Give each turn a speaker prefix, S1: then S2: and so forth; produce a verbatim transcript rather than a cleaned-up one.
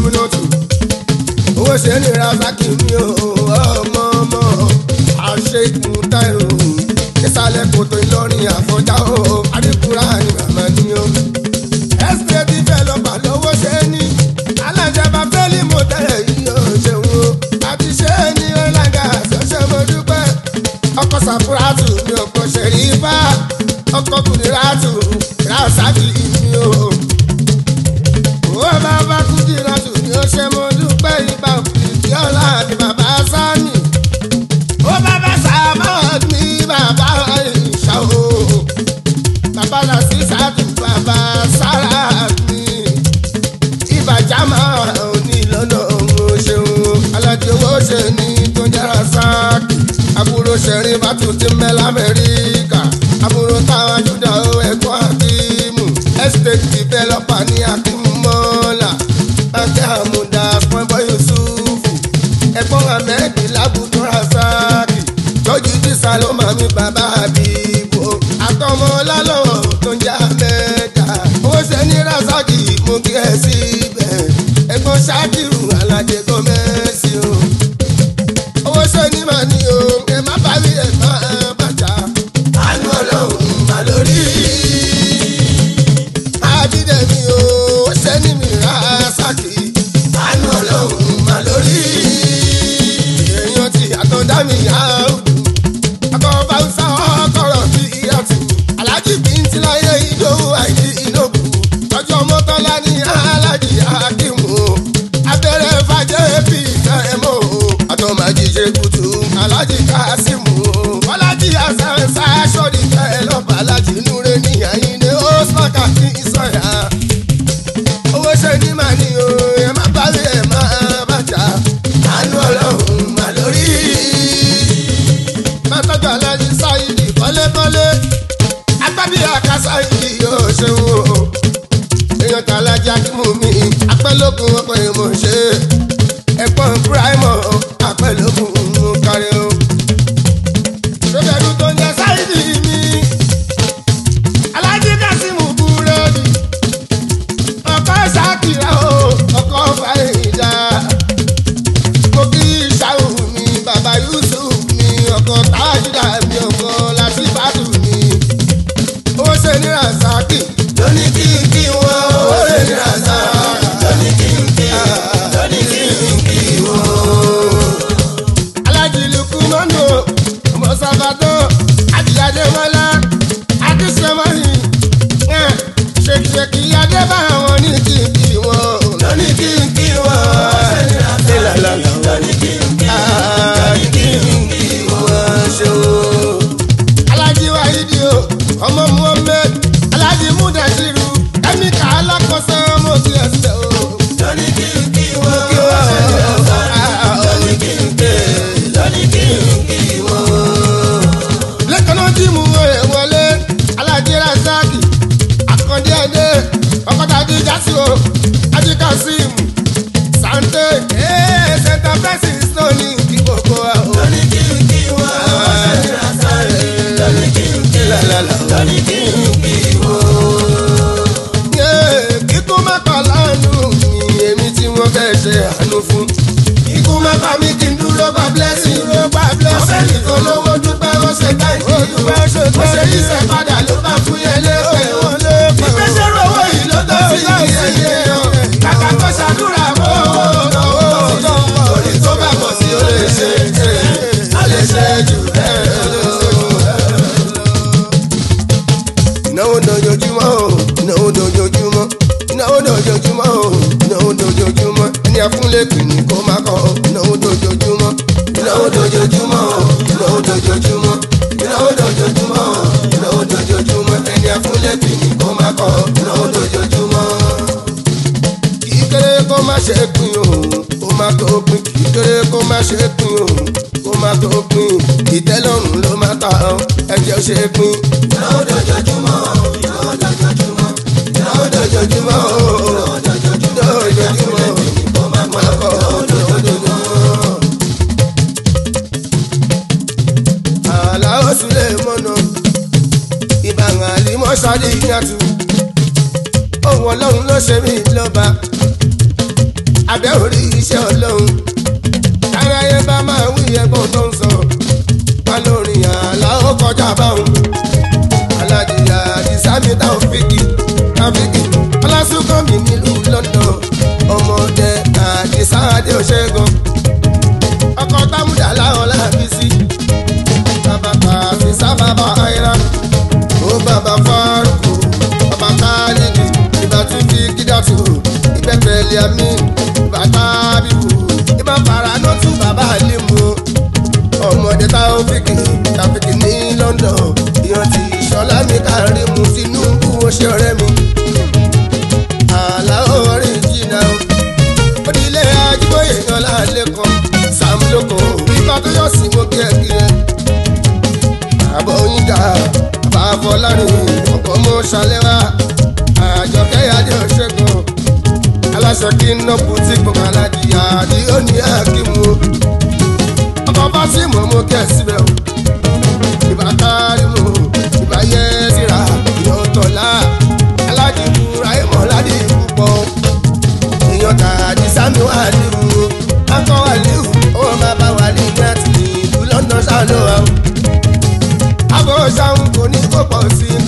S1: múnátù owó ṣe ní razaki mi ò ọmọ ọmọ àṣẹ ìkùn táìrò ìsàlẹ̀ kòtò Ìlọrin Àfọ̀njá o adékúrá ni màmá ni o. estate developer lówó ṣe ní alájẹba fẹ́lí mo tẹ̀lé yìí ó ṣeun o àti ṣe ní ọ̀làgà ṣọṣẹ́ mo dúpẹ́ ọkọ̀ sàfúrátù mi ọkọ̀ ṣẹ̀rífà ọkọ̀ kùdìrátù rásàkì mi o. ó bàbá kùdìrátù mi ó ṣe mo dúpẹ́ ibà òfìdí ọ̀la àti bàbá sani ó bàbá sàmọ́ ní bàbá ìṣà o bàbá làṣí sàtù bàbá sára mi ìbàjá máa ní lọ́nà òun ṣeun alájẹ owó ṣe ní tó ń jára sáàkì àbúrò ṣẹ̀rin bá tún ti mẹ́ lamẹ́ríkà àbúrò táwọn júdà ó ẹ̀kọ́ àkímù estate developer ní akínmọ́lá àti àmúdá pọ́nbọ́ yusufu ẹ̀gbọ́n ahmed lábùdó rasaki tọ́jú dísà ló máa mi bàbá àbíbò àtọmọ lálọ́wọ́ tó ń já mẹ́ta owó ṣe ní rasaki mo kí ẹ síbẹ̀ ẹ̀gbọ́n ṣáàkìrù alájẹ gọ́mẹ́sì o owó ṣe ní màá ní o ẹ má parí ẹ̀ máa bàjá àánú ọlọ́run má lórí àbídẹ́mi o ó ṣe ní mi rasaki àánú ọlọ́run má lórí èèyàn ti àtọ̀dá mi àrùdù akọ̀ọ̀bá ń sá ọkọ̀rọ̀ bí ìyàtù alájì bí ń ti láyé ìdòwú àìdí ìnòkù tọ́jú ọmọ tọ́lá ní alájì akíwò abẹ́rẹ́ fàjẹ́ bí ìtàn ẹ̀mọ́ àtọ́májì ṣe kùtù alájì kásímù ọlájì àṣàṣà sọ́ọ̀dì tẹ́ ẹ lọ́pàá alájì núre ní àyíndé ó sọ́kà ní ìsọ̀yà owó ṣe ní màá ní o ẹ má parí ẹ má bàjá àánú ọlọ́run má lórí mẹ́tọ́jú alájí sáyidì kọ́lékọ́lé agbábí àkásáyidì yóò ṣeun o èèyàn tàlájà kí mú mi apẹ́lógún ọkọ̀ èèmọ̀ ṣe ẹ̀pọ̀n píráìmọ̀ apẹ́lógún mú kárí o. ṣọ́bẹ̀rù tó ń jẹ sáyidì mi alájí kásímù búrẹ́dì ọkọ̀ ṣàkìrà o ọkọ̀ fàyídà mo kí ṣàwù mi bàbá yusuf mi ọkọ̀ tájúdà mi ọkọ̀ làṣìbàdù mi owó ṣe ní rasaki lóní kí n kí wọn owó ṣe ní rasaki lóní kí n kí lóní kí n kí wọn. alájí lukumanu ọmọ sábàtọ àjíjáde mọlá àdìsẹmọyì ṣèkìṣèkì adébá wọn ní kí n kí wọn lóní kí n kí wọn. lóní kí n kí lóní kí n kí wọn ṣe o. alájí wáyídì o ọmọ muhammed alájí múdàṣírù kẹ́míkà alákọ̀ọ́sẹ́ ọmọ òkè ẹ̀sẹ̀ o. lóní kí n kí wọn lóní kí n kí lóní kí n kí wọn. lẹ́kọ̀ọ́ náà jí mú ẹ̀ wọlé alájí rasaki akọ̀dé ẹ̀dẹ́ ọkọ̀tàdé jásí o ají kasim sante ee santa francis tó ní kí gbogbo wa o. lóní kí n kí wọn ají rasaki lóní kí n kí lóní kí n kí wọn. kíkú má pa lánú mi èmi tí wọ́n fẹ́ ṣe àánú fún. kíkú má pa mí kí n dúró gba blessing dúró gba blessing. ọ̀fẹ́ nìkan lówó dúpẹ́ wọ́n ṣe táìsì yìí wọ́n ṣe yíṣẹ́ padà ló bá fún yẹn lépè o. ìgbésẹ̀ owó yìí ló tó sí ìyẹn o. kàkà tó ṣàdúrà mọ́ o. orí tó bá bọ̀ sí o lè ṣe a lè ṣe jù bẹ́ẹ̀ lọ. ìnáwó dojoojúmọ́ o ìnáwó dojoojúmọ́ ìnáwó dojoojúmọ́ o ìnáwó dojoojúmọ́ ẹni afúnlẹ̀kùn ní kó má kọ́ o ìnáwó dojoojúmọ́ ìnáwó dojoojúmọ́ o ìnáwó dojoojúmọ́ ìnáwó dojoojúmọ́ o ìnáwó dojoojúmọ́ ẹni afúnlẹ̀kùn ní kó má kọ́ o ìnáwó dojoojúmọ́. kí kéré kó má ṣe pin o kó má tó pin kí kéré kó má ṣe pin o kó má tó pin ìtẹ́lọ́rùn ló má ta ọ ẹ̀jẹ̀ ó ṣe pin. ìnáwó dojoojúmọ́ ìnáwó dojoojúmọ́ ìnáwó dojoojúmọ́ ìnáwó dojoojúmọ́ kó má kọ́ ọ dojoojúmọ́. àlàó sílẹ̀ mọ́nà ìbàràn àlìmọ́ sáré ìyàtú ohun ọlọ́run ló ṣe mí lọ́ba tàbíkì ọlásùnkàn mi nílùú London ọmọdé àdìsáàdé òṣègùn ọkọ̀ támúdà láwọn láàbí sí bàbá kàfí sábàbà àìrá ó bàbá fárúkù bàbá kálídì ìbá tún fi kídàtù ìgbẹ́kẹ̀lé àmì ìbá tábìbù ìbá paranọ́tù bàbá àlímù ọmọdé táwọn fìkì tàbíkì ní London ìyàn tí ìṣọlá mi kárí mu Tinubu ó ṣe ọ̀rẹ́ mi àlàó orí jìnnà ó nílé ajíbóyè yan láàlẹ́ kan sàmúlòkọ bíbá tó yọ sí mo kí ẹ kí ẹ àbọ̀ oníjà bàbá Fọlárin ọkọ̀ mọ́ ṣàlẹ́wà àjọkẹ́ adé ọ̀ṣẹ́gun aláṣẹ kí n náà bùtí gbọ̀ngàn aládìyà àdí ó ní àkímù ọkọ̀ bá sí mọ̀ mọ́ kí ẹ síbẹ̀ o ìbá kárí mu ìbá yẹ síra ìyàn tọ̀lá alájìbúra ìmọ̀ ládì púpọ̀ ìyàn tàdí sámi wà níhu akọ wà níhu owó máa bá wà ní láti ìlú London ṣáà ló wà o. Abo ṣáà kò ní kó pọ̀ sí i.